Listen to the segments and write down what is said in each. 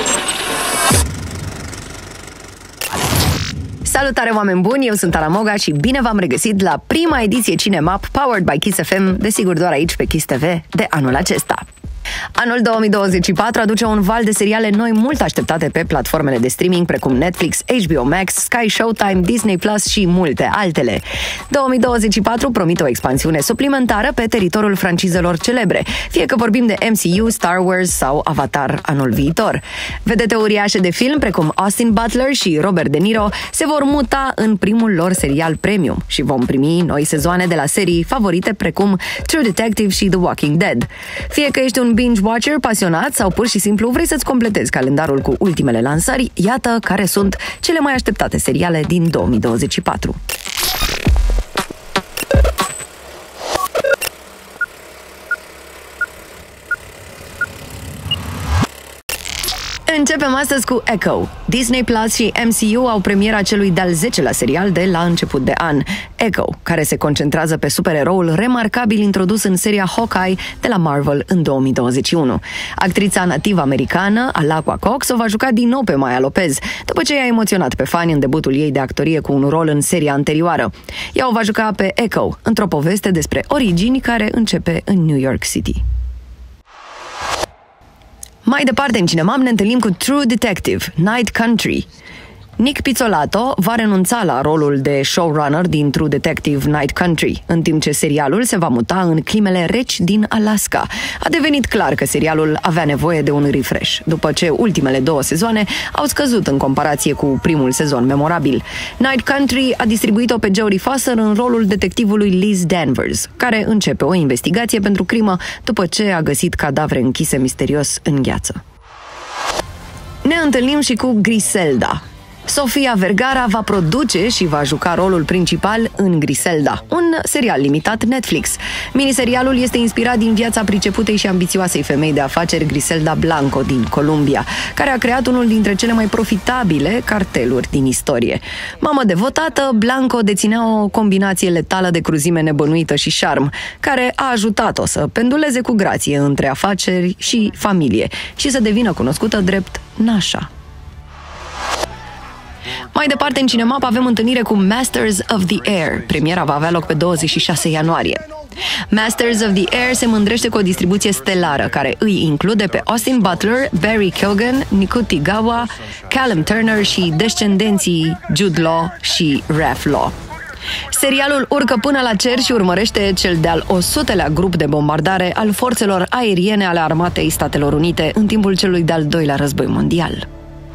Salutare, oameni buni, eu sunt Ana Moga și bine v-am regăsit la prima ediție Cinemap, powered by Kiss FM, desigur doar aici pe Kiss TV, de anul acesta. Anul 2024 aduce un val de seriale noi mult așteptate pe platformele de streaming precum Netflix, HBO Max, Sky Showtime, Disney Plus și multe altele. 2024 promite o expansiune suplimentară pe teritoriul francizelor celebre, fie că vorbim de MCU, Star Wars sau Avatar anul viitor. Vedete uriașe de film precum Austin Butler și Robert De Niro se vor muta în primul lor serial premium și vom primi noi sezoane de la serii favorite precum True Detective și The Walking Dead. Fie că ești un binge-watcher pasionat sau pur și simplu vrei să-ți completezi calendarul cu ultimele lansări, iată care sunt cele mai așteptate seriale din 2024. Începem astăzi cu Echo. Disney Plus și MCU au premiera celui de-al 10-lea serial de la început de an, Echo, care se concentrează pe supereroul remarcabil introdus în seria Hawkeye de la Marvel în 2021. Actrița nativă americană, Alaqua Cox, o va juca din nou pe Maya Lopez, după ce i-a emoționat pe fani în debutul ei de actorie cu un rol în seria anterioară. Ea o va juca pe Echo, într-o poveste despre origini care începe în New York City. Mai departe, în cinema, ne întâlnim cu True Detective, Night Country. Nick Pizzolatto va renunța la rolul de showrunner din True Detective Night Country, în timp ce serialul se va muta în climele reci din Alaska. A devenit clar că serialul avea nevoie de un refresh, după ce ultimele 2 sezoane au scăzut în comparație cu primul sezon memorabil. Night Country a distribuit-o pe Jodie Foster în rolul detectivului Liz Danvers, care începe o investigație pentru crimă după ce a găsit cadavre închise misterios în gheață. Ne întâlnim și cu Griselda. Sofia Vergara va produce și va juca rolul principal în Griselda, un serial limitat Netflix. Miniserialul este inspirat din viața priceputei și ambițioasei femei de afaceri Griselda Blanco din Columbia, care a creat unul dintre cele mai profitabile carteluri din istorie. Mamă devotată, Blanco deținea o combinație letală de cruzime nebănuită și șarm, care a ajutat-o să penduleze cu grație între afaceri și familie și să devină cunoscută drept Nasha. Mai departe, în Cinemap avem întâlnire cu Masters of the Air. Premiera va avea loc pe 26 ianuarie. Masters of the Air se mândrește cu o distribuție stelară, care îi include pe Austin Butler, Barry Keoghan, Ncuti Gatwa, Callum Turner și descendenții Jude Law și Raph Law. Serialul urcă până la cer și urmărește cel de-al 100-lea grup de bombardare al forțelor aeriene ale Armatei Statelor Unite în timpul celui de-al 2-lea război mondial.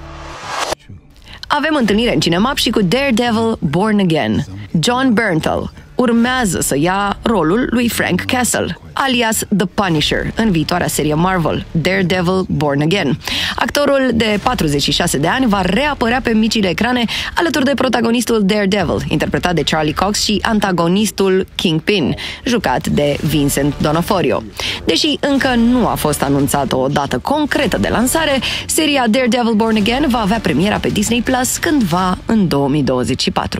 Avem întâlnire în Cinemap și cu Daredevil Born Again. John Bernthal urmează să ia rolul lui Frank Castle, alias The Punisher, în viitoarea serie Marvel, Daredevil Born Again. Actorul de 46 de ani va reapărea pe micile ecrane alături de protagonistul Daredevil, interpretat de Charlie Cox, și antagonistul Kingpin, jucat de Vincent D'Onofrio. Deși încă nu a fost anunțată o dată concretă de lansare, seria Daredevil Born Again va avea premiera pe Disney Plus cândva în 2024.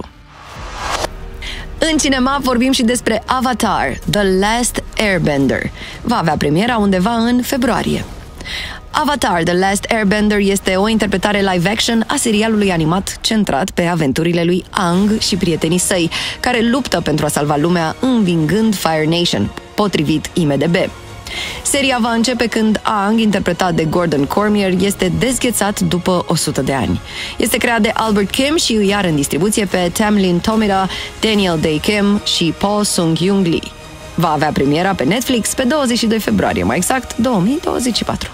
În cinema vorbim și despre Avatar, The Last Airbender. Va avea premiera undeva în februarie. Avatar, The Last Airbender este o interpretare live-action a serialului animat centrat pe aventurile lui Aang și prietenii săi, care luptă pentru a salva lumea învingând Fire Nation, potrivit IMDb. Seria va începe când Aang, interpretat de Gordon Cormier, este dezghețat după 100 de ani. Este creat de Albert Kim și îi are în distribuție pe Tamlin Tomita, Daniel Dae Kim și Paul Sung-Hyung Lee. Va avea premiera pe Netflix pe 22 februarie, mai exact 2024.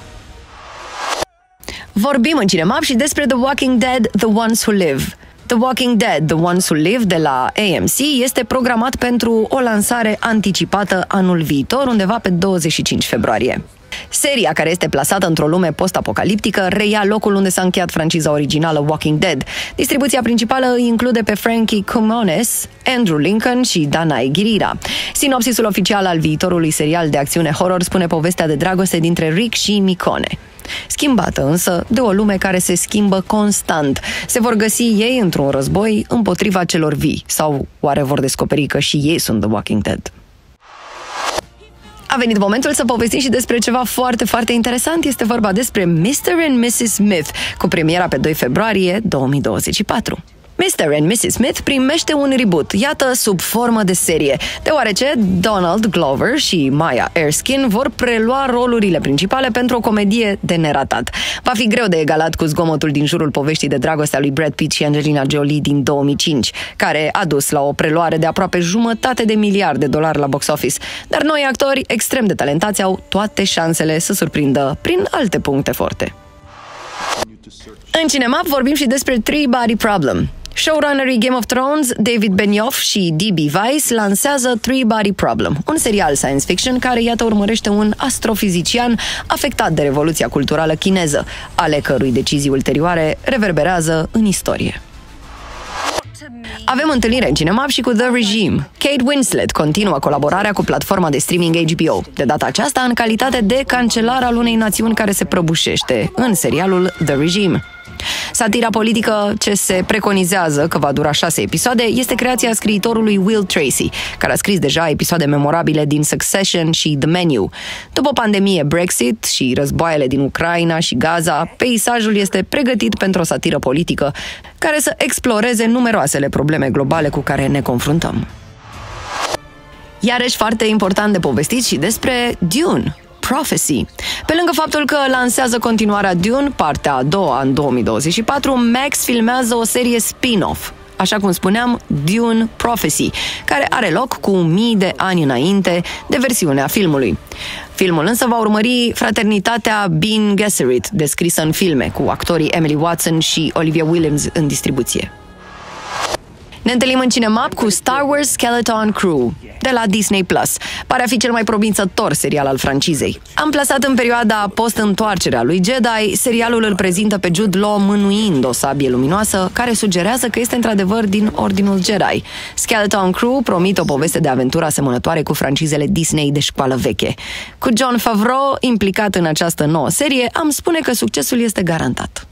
Vorbim în Cinemap și despre The Walking Dead, The Ones Who Live. The Walking Dead, The Ones Who Live de la AMC este programat pentru o lansare anticipată anul viitor, undeva pe 25 februarie. Seria, care este plasată într-o lume post-apocaliptică, reia locul unde s-a încheiat franciza originală Walking Dead. Distribuția principală îi include pe Frankie Cumones, Andrew Lincoln și Danai Gurira. Sinopsisul oficial al viitorului serial de acțiune horror spune povestea de dragoste dintre Rick și Micone. Schimbată însă de o lume care se schimbă constant. Se vor găsi ei într-un război împotriva celor vii, sau oare vor descoperi că și ei sunt The Walking Dead? A venit momentul să povestim și despre ceva foarte, foarte interesant. Este vorba despre Mr. and Mrs. Smith, cu premiera pe 2 februarie 2024. Mr. and Mrs. Smith primește un reboot, iată, sub formă de serie, deoarece Donald Glover și Maya Erskine vor prelua rolurile principale pentru o comedie de neratat. Va fi greu de egalat cu zgomotul din jurul poveștii de dragoste a lui Brad Pitt și Angelina Jolie din 2005, care a dus la o preluare de aproape $1,5 miliarde la box office. Dar noi actori extrem de talentați au toate șansele să surprindă prin alte puncte forte. În cinema vorbim și despre Three Body Problem. Showrunnerii Game of Thrones, David Benioff și D.B. Weiss lansează Three Body Problem, un serial science fiction care, iată, urmărește un astrofizician afectat de revoluția culturală chineză, ale cărui decizii ulterioare reverberează în istorie. Avem întâlnire în cinema și cu The Regime. Kate Winslet continuă colaborarea cu platforma de streaming HBO, de data aceasta în calitate de cancelar al unei națiuni care se prăbușește, în serialul The Regime. Satira politică ce se preconizează că va dura 6 episoade este creația scriitorului Will Tracy, care a scris deja episoade memorabile din Succession și The Menu. După pandemie, Brexit și războaiele din Ucraina și Gaza, peisajul este pregătit pentru o satiră politică care să exploreze numeroasele probleme globale cu care ne confruntăm. Iarăși foarte important de povestit și despre Dune. Prophecy. Pe lângă faptul că lansează continuarea Dune, partea a doua în 2024, Max filmează o serie spin-off, așa cum spuneam, Dune Prophecy, care are loc cu 1000 de ani înainte de versiunea filmului. Filmul însă va urmări fraternitatea Bene Gesserit, descrisă în filme, cu actorii Emily Watson și Olivia Williams în distribuție. Ne întâlnim în cinema cu Star Wars Skeleton Crew, de la Disney+. Pare a fi cel mai promițător serial al francizei. Amplasat în perioada post-întoarcerea lui Jedi, serialul îl prezintă pe Jude Law mânuind o sabie luminoasă, care sugerează că este într-adevăr din Ordinul Jedi. Skeleton Crew promite o poveste de aventură asemănătoare cu francizele Disney de școală veche. Cu Jon Favreau implicat în această nouă serie, am spune că succesul este garantat.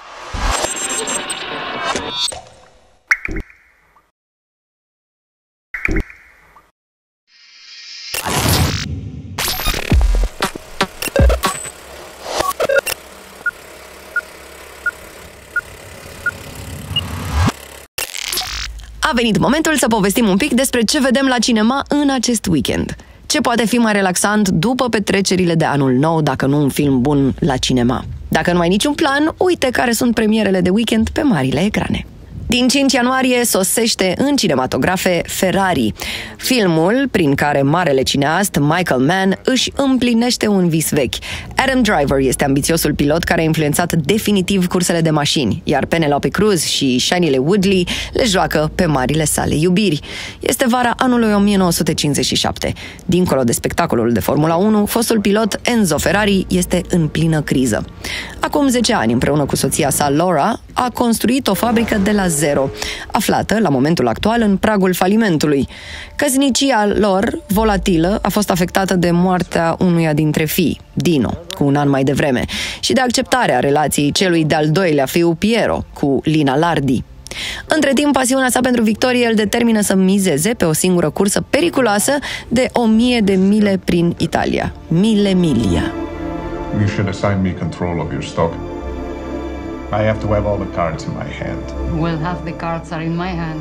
A venit momentul să povestim un pic despre ce vedem la cinema în acest weekend. Ce poate fi mai relaxant după petrecerile de anul nou, dacă nu un film bun la cinema? Dacă nu ai niciun plan, uite care sunt premierele de weekend pe marile ecrane. Din 5 ianuarie sosește în cinematografe Ferrari, filmul prin care marele cineast Michael Mann își împlinește un vis vechi. Adam Driver este ambițiosul pilot care a influențat definitiv cursele de mașini, iar Penelope Cruz și Shailene Woodley le joacă pe marile sale iubiri. Este vara anului 1957. Dincolo de spectacolul de Formula 1, fostul pilot Enzo Ferrari este în plină criză. Acum 10 ani, împreună cu soția sa Laura, a construit o fabrică de la zero, aflată la momentul actual în pragul falimentului. Căsnicia lor, volatilă, a fost afectată de moartea unuia dintre fii, Dino, cu un an mai devreme, și de acceptarea relației celui de-al doilea fiu, Piero, cu Lina Lardi. Între timp, pasiunea sa pentru victorie îl determină să mizeze pe o singură cursă periculoasă de 1000 de mile prin Italia. Mille Miglia. You should assign me control of your stock. I have to have all the cards in my hand. Well, half the cards are in my hand.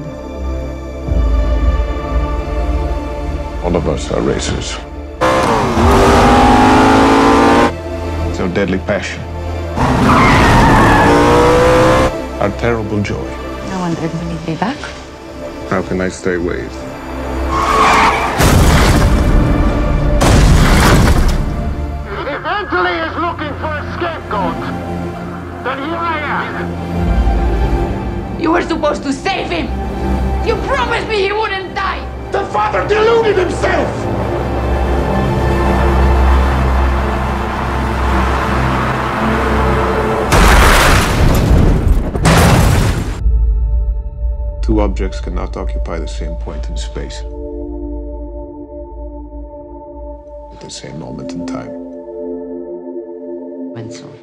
All of us are racers. It's our deadly passion. Our terrible joy. No wonder we need me back. How can I stay away? If Italy is looking for a scapegoat, then here I am. You were supposed to save him! You promised me he wouldn't die! The father deluded himself! Two objects cannot occupy the same point in space at the same moment in time. Went so.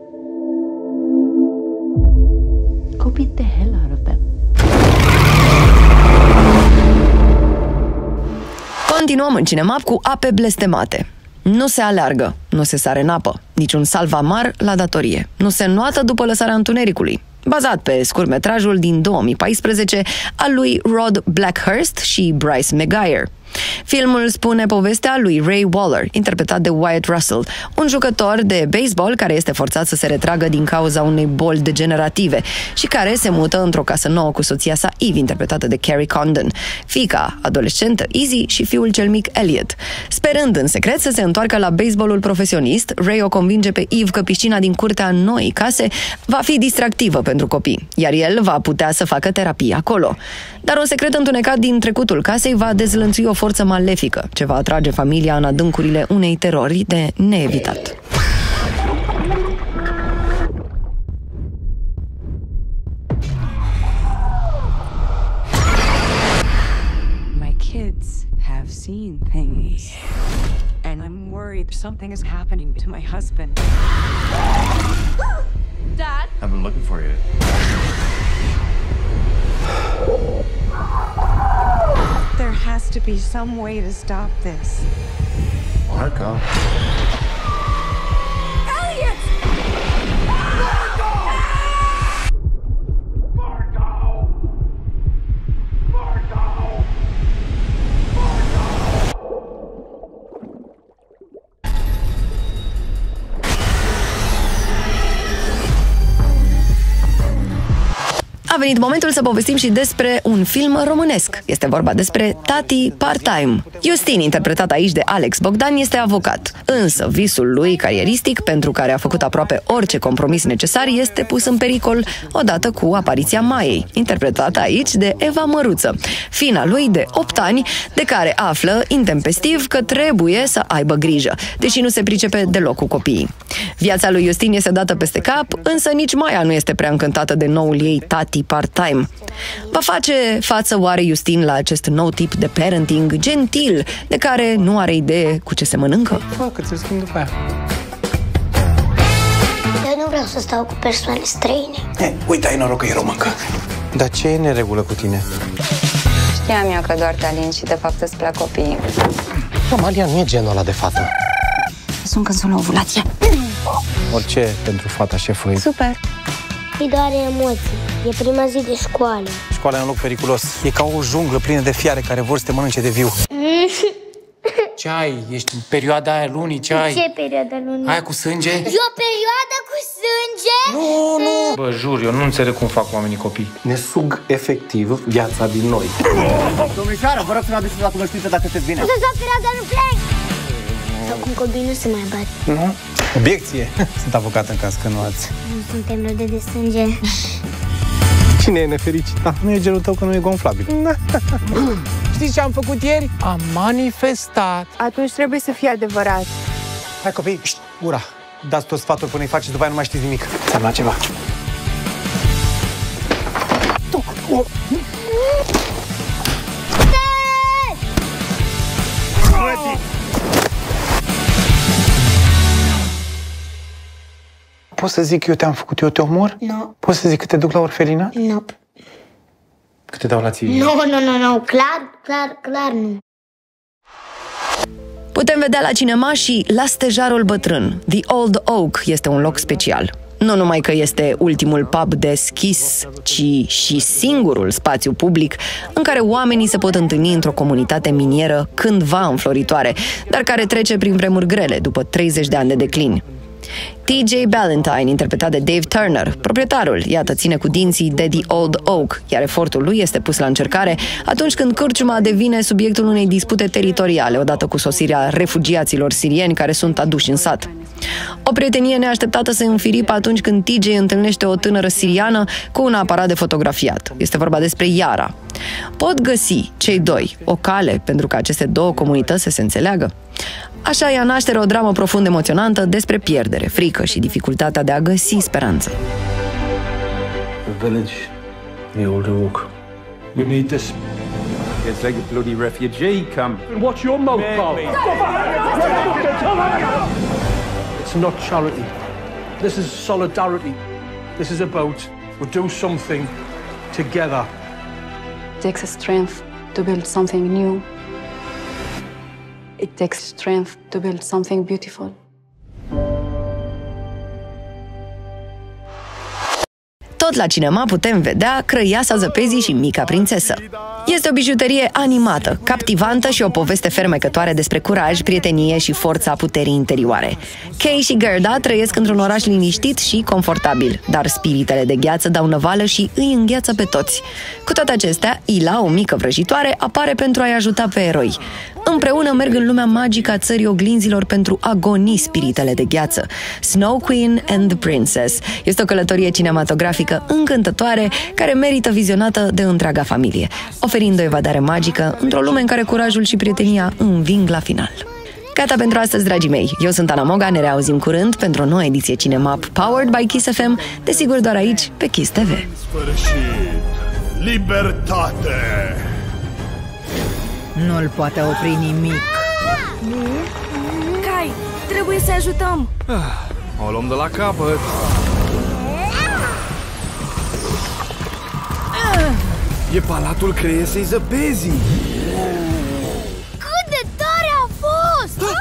Go beat the hell out of them. Continuăm în cinema cu Ape blestemate. Nu se aleargă, nu se sare în apă, niciun salvamar la datorie, nu se înnoată după lăsarea întunericului. Bazat pe scurtmetrajul din 2014 al lui Rod Blackhurst și Bryce Maguire. Filmul spune povestea lui Ray Waller, interpretat de Wyatt Russell, un jucător de baseball care este forțat să se retragă din cauza unei boli degenerative și care se mută într-o casă nouă cu soția sa Eve, interpretată de Carrie Condon, fiica adolescentă Izzy și fiul cel mic Elliot. Sperând în secret să se întoarcă la baseballul profesionist, Ray o convinge pe Eve că piscina din curtea noii case va fi distractivă pentru copii, iar el va putea să facă terapie acolo. Dar un secret întunecat din trecutul casei va dezlănțui o forță malefică, ce va atrage familia în adâncurile unei terori de neevitat. My kids have seen things, and I'm worried something is happening to my husband. Dad? I've been looking for you. There has to be some way to stop this. Marco. Elliot! A venit momentul să povestim și despre un film românesc. Este vorba despre Tati Part-Time. Justin, interpretat aici de Alex Bogdan, este avocat. Însă visul lui carieristic, pentru care a făcut aproape orice compromis necesar, este pus în pericol odată cu apariția Maiei, interpretată aici de Eva Măruță, fina lui de 8 ani, de care află intempestiv că trebuie să aibă grijă, deși nu se pricepe deloc cu copiii. Viața lui Justin este dată peste cap, însă nici Maia nu este prea încântată de noul ei tati part-time. Va face față oare Justin la acest nou tip de parenting gentil, de care nu are idee cu ce se mănâncă? Fă, că ți-l schimb după aia. Eu nu vreau să stau cu persoane străine. Uite, ai noroc că e româncă. Dar ce e neregulă cu tine? Știam eu că doar te alin și de fapt îți plac copiii. Amalia nu e genul ăla de fată. Sunt când sunt la ovulație. Orice pentru fata șefului. Super! Îi doare emoții. E prima zi de școală. Școala e un loc periculos. E ca o junglă plină de fiare care vor să te mănânce de viu. Ce ai? Ești în perioada aia lunii? Ce ai? Ce perioada lunii? Aia cu sânge? E o perioadă cu sânge? Nu! Bă, jur, eu nu înțeleg cum fac oamenii copii. Ne sug efectiv viața din noi. Domnișoară, vă rog să-mi aduceți la cunoștință dacă te vine. O să stau perioada, nu plec! Acum copiii nu se mai bat. Nu? Obiecție! Sunt avocat în caz că nu ați. Nu suntem rode de sânge. Cine e nefericit? Da, nu e gelul tău că nu e gonflabil. Știți ce am făcut ieri? Am manifestat. Atunci trebuie să fie adevărat. Hai copii, ura! Dați tot sfatul până îi faceți, după aia nu mai știți nimic. Ți-am luat ceva. Poți să zic că eu te-am făcut, eu te omor? Nu. Poți să zic că te duc la orfelinat? Nu. Că te dau la ție? Nu. Clar nu. Putem vedea la cinema și La Stejarul Bătrân. The Old Oak este un loc special. Nu numai că este ultimul pub deschis, ci și singurul spațiu public în care oamenii se pot întâlni într-o comunitate minieră cândva înfloritoare, dar care trece prin vremuri grele după 30 de ani de declin. TJ Ballantyne, interpretat de Dave Turner, proprietarul, iată, ține cu dinții de The Old Oak, iar efortul lui este pus la încercare atunci când cârciuma devine subiectul unei dispute teritoriale, odată cu sosirea refugiaților sirieni care sunt aduși în sat. O prietenie neașteptată se înfiripă atunci când TJ întâlnește o tânără siriană cu un aparat de fotografiat. Este vorba despre Yara. Pot găsi cei doi o cale pentru ca aceste două comunități să se înțeleagă? Așa ia naștere o dramă profund emoționantă despre pierdere, frică și dificultatea de a găsi speranță. The village, the Old Oak. We need this. It's like a bloody refugee camp. And what's your mouth called? It's not charity. This is solidarity. This is about we do something together. It takes a strength to build something new. It takes strength to build something beautiful. Tot la cinema putem vedea Crăiasa Zăpezii și Mica Prințesă. Este o bijuterie animată, captivantă și o poveste fermecătoare despre curaj, prietenie și forța puterii interioare. Kay și Gerda trăiesc într-un oraș liniștit și confortabil, dar spiritele de gheață dau năvală și îi îngheață pe toți. Cu toate acestea, Ila, o mică vrăjitoare, apare pentru a-i ajuta pe eroi. Împreună merg în lumea magică a țării oglinzilor pentru a goni spiritele de gheață. Snow Queen and the Princess este o călătorie cinematografică încântătoare care merită vizionată de întreaga familie, oferind o evadare magică într-o lume în care curajul și prietenia înving la final. Gata pentru astăzi, dragii mei! Eu sunt Ana Moga, ne reauzim curând pentru o nouă ediție Cinemap powered by Kiss FM, desigur doar aici, pe Kiss TV. În sfârșit, libertate! Nu-l poate opri nimic. Kai, trebuie să ajutăm! O luăm de la capăt. E palatul Crăiesei Zăpezii! Cât de tare a fost!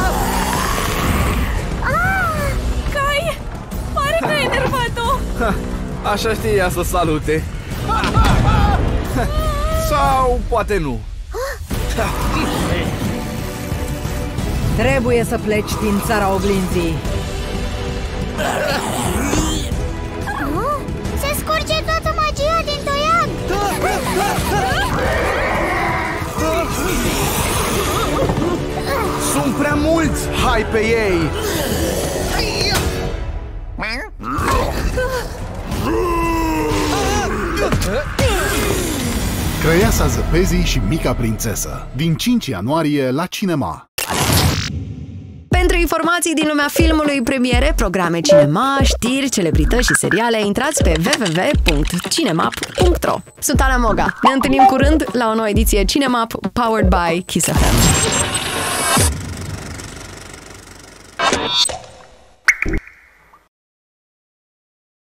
Kai, pare că ai enervat-o! Așa știe ea să salute. Sau poate nu. Trebuie să pleci din țara oglinzii. Se scurge toată magia din toian! Sunt prea mulți! Hai pe ei! Crăiasa Zăpezii și Mica Prințesă, din 5 ianuarie la cinema. Pentru informații din lumea filmului, premiere, programe cinema, știri, celebrități și seriale, intrați pe www.cinemap.ro. Sunt Ana Moga. Ne întâlnim curând la o nouă ediție Cinemap powered by Kiss FM.